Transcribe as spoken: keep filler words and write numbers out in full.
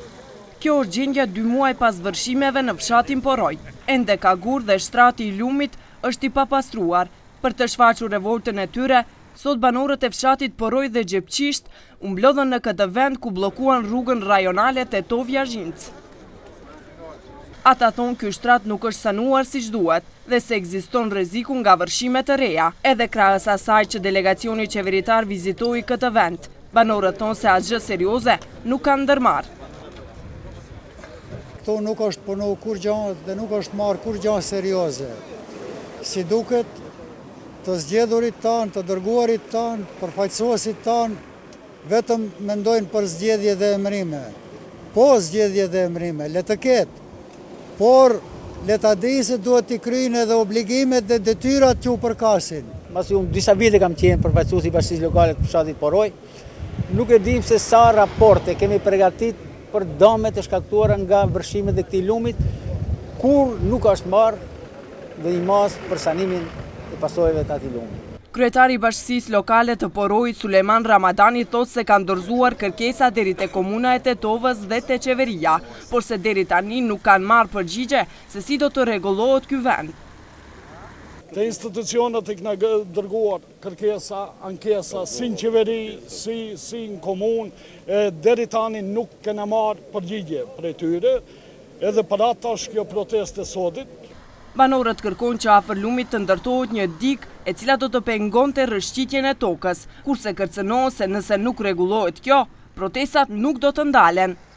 Kjo është gjendja dy muaj pas vërshimeve në fshatin Poroj. Ende Kagur dhe shtrati i Lumit është i papastruar. Për të shfaqur revoltën e tyre, sot banorët e fshatit Poroj dhe Gjepqisht u mblodhën në këtë vend ku blokuan rrugën rajonale Tetovja-Zhinc. Ata thonë ky shtrat nuk është sanuar siç duhet dhe se ekziston rreziku nga vërshime të reja, edhe krahas asaj që delegacioni qeveritar vizitoi këtë vend. Banorët thonë se asgjë serioze nuk kanë ndërmarrë. Këto nuk është punu kur gjë dhe nuk është marrë kur gjë serioze. Si duket, të zgjedhurit tanë, të dërguarit tanë, përfaqësuesit tanë, vetëm mendojnë për zgjedhje dhe emrime. Po zgjedhje dhe emrime, le të ketë, por le ta dinë se duhet t'i kryejnë edhe obligimet dhe detyrat që u përkasin. Masi unë disa vite kam qenë përfaqësues i Bashkisë Lokale të fshatit Poroj, nuk e dim se sa raporte kemi përgatit për dëmet e shkaktuara nga vërshimet e këtij lumit, kur nuk është marrë dhe i mas për sanimin e pasojave të atij lumi. Kryetari i Bashkisë Lokale të Porojit, Suleman Ramadani, thotë se kanë dorëzuar kërkesa deri te komuna e Tetovës dhe te qeveria, por se deri tani nuk kanë marrë përgjigje se si do të rregullohet ky vend. Të institucionet i këna dërguar kërkesa, ankesa, si në qeveri, si, si në komun, deri tani nuk kena marrë përgjigje për e tyre, edhe për ata është kjo proteste sotit. Banorët kërkojnë që afër lumit të ndërtohet një dig e cila do të pengonte rrëshqitjen e tokës, kurse kërcënohen se nëse nuk rregullohet kjo, protestat nuk do të ndalen.